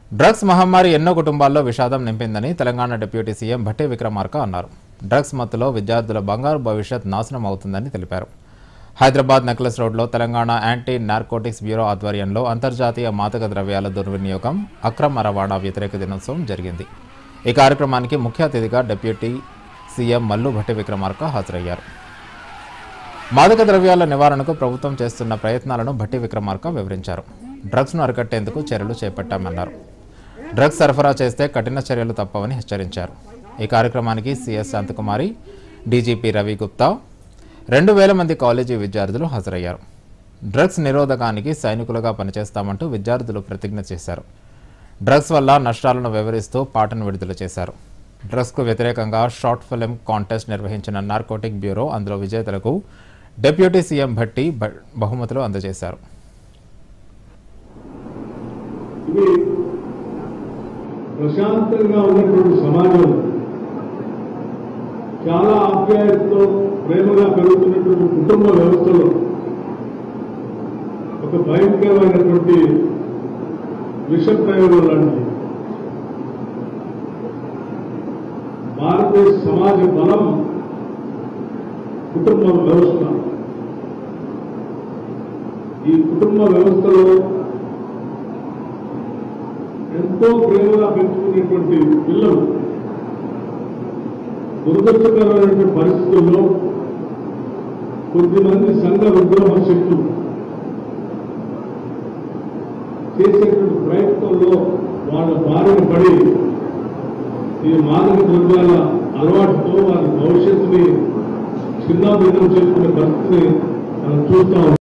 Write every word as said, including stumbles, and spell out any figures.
Drugs మహమ్మారి ఎన్నో కుటుంబాల్లో విషాదం నింపిందని తెలంగాణ డిప్యూటీ సీఎం భట్టి విక్రమార్క అన్నారు. డ్రగ్స్ మత్తులో విద్యార్థుల బంగారు భవిష్యత్ నాశనం అవుతుందని తెలిపారు. హైదరాబాద్ నెక్లెస్ రోడ్లో తెలంగాణ యాంటీ నార్కోటిక్స్ బ్యూరో ఆధ్వర్యంలో అంతర్జాతీయ మాదక ద్రవ్యాల దుర్వినియోగం, అక్రమ రవాణా వ్యతిరేక దినోత్సవం జరిగింది. ఈ కార్యక్రమానికి ముఖ్య అతిథిగా డిప్యూటీ సీఎం మల్లు భట్టి విక్రమార్క హాజరయ్యారు. మాదక ద్రవ్యాల నివారణకు ప్రభుత్వం చేస్తున్న ప్రయత్నాలను భట్టి విక్రమార్క వివరించారు. డ్రగ్స్ను అరికట్టేందుకు చర్యలు చేపట్టామన్నారు. డ్రగ్స్ సరఫరా చేస్తే కఠిన చర్యలు తప్పవని హెచ్చరించారు. ఈ కార్యక్రమానికి సీఎస్ శాంతకుమారి, డీజీపీ రవి గుప్తా, రెండు వేల మంది కాలేజీ విద్యార్థులు హాజరయ్యారు. డ్రగ్స్ నిరోధకానికి సైనికులుగా పనిచేస్తామంటూ విద్యార్థులు ప్రతిజ్ఞ చేశారు. డ్రగ్స్ వల్ల నష్టాలను వివరిస్తూ పాటను విడుదల చేశారు. డ్రగ్స్కు వ్యతిరేకంగా షార్ట్ ఫిల్మ్ కాంటెస్ట్ నిర్వహించిన నార్కోటిక్ బ్యూరో అందులో విజేతలకు డిప్యూటీ సీఎం భట్టి బహుమతులు అందజేశారు. ప్రశాంతంగా ఉన్నటువంటి సమాజం, చాలా ఆప్యాయతతో ప్రేమగా పెరుగుతున్నటువంటి కుటుంబ వ్యవస్థలో ఒక భయంకరమైనటువంటి విష ప్రయోగం లాంటి భారతదేశ సమాజ బలం కుటుంబ వ్యవస్థ. ఈ కుటుంబ వ్యవస్థలో ఎంతో ప్రేమగా పెంచుకునేటువంటి పిల్లలు దురదృష్టకరమైనటువంటి పరిస్థితుల్లో కొద్దిమంది సంఘ విద్రోహ శక్తులు చేసేటువంటి ప్రయత్నంలో వాళ్ళ బారిన పడి ఈ మాదక ద్రవ్యాల అలవాటుతో వారి భవిష్యత్తుని చిన్నాభిన్నం చేసుకునే పరిస్థితిని మనం చూస్తా ఉన్నాం.